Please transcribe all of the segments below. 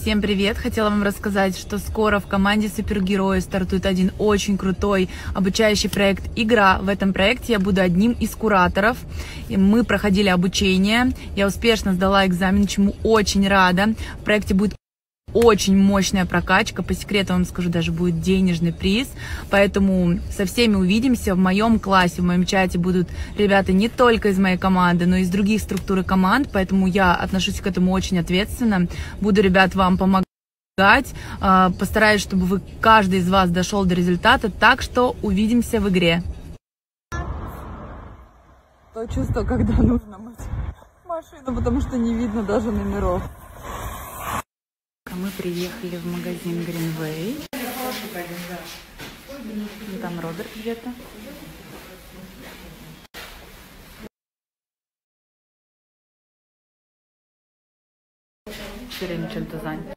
Всем привет! Хотела вам рассказать, что скоро в команде Супергерои стартует один очень крутой обучающий проект «Игра». В этом проекте я буду одним из кураторов. И мы проходили обучение, я успешно сдала экзамен, чему очень рада. В проекте будет очень мощная прокачка, по секрету вам скажу, даже будет денежный приз, поэтому со всеми увидимся. В моем классе, в моем чате будут ребята не только из моей команды, но и из других структур и команд, поэтому я отношусь к этому очень ответственно. Буду, ребят, вам помогать, постараюсь, чтобы каждый из вас дошел до результата, так что увидимся в игре. То чувство, когда нужно мыть машину, потому что не видно даже номеров. Мы приехали в магазин Greenway. Там Роберт где-то. Все время чем-то занят.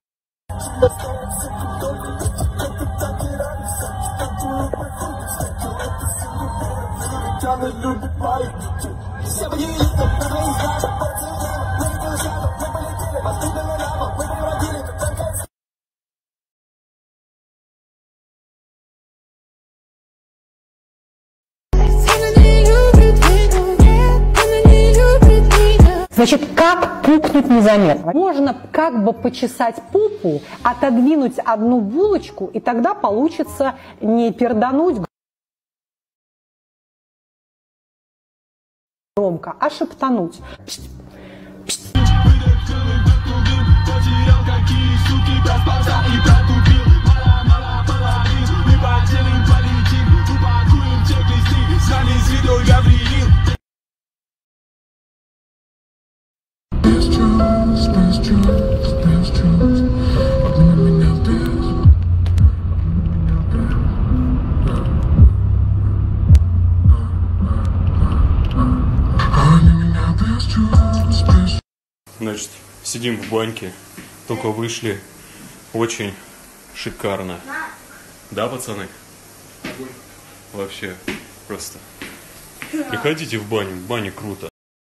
Значит, как пукнуть незаметно? Можно как бы почесать попу, отодвинуть одну булочку, и тогда получится не пердануть громко, а шептануть. Значит, сидим в баньке, только вышли, очень шикарно. Да, пацаны? Вообще, просто. Приходите в бане круто.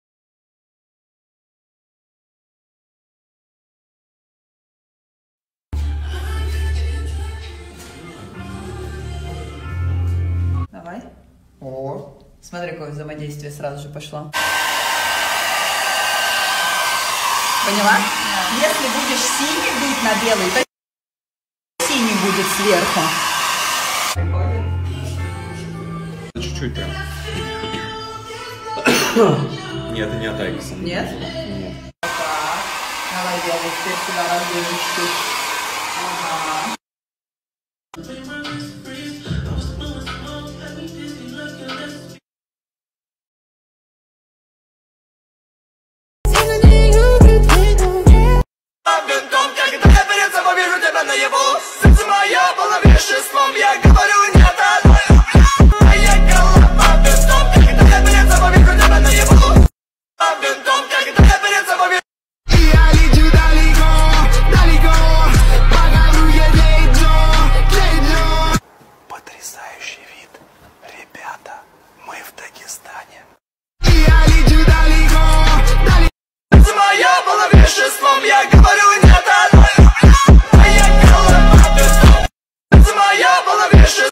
Давай. О. Смотри, какое взаимодействие сразу же пошло. Поняла? Если будешь синий дуть на белый, то синий будет сверху. Чуть-чуть прям. Нет, это не от Айкоса. Нет? Нет. Так. Давай белый, теперь сюда раздвинем чуть-чуть. Ага. Потрясающий вид, ребята, мы в Дагестане. Я говорю нет, а я голова без за моя была вещи.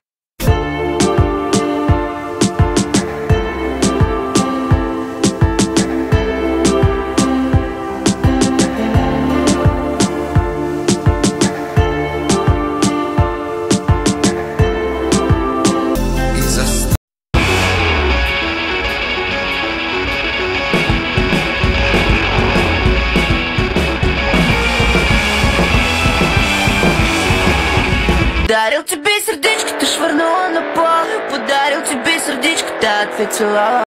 Подарил тебе сердечко, ты швырнула на пол. Подарил тебе сердечко, ты ответила.